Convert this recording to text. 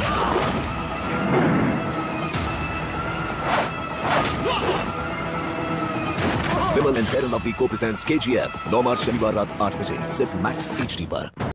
Vimal and fair and lovely को presents KGF 9 मार्च शनिवार रात 8 बजे सिर्फ मैक्स HD पर।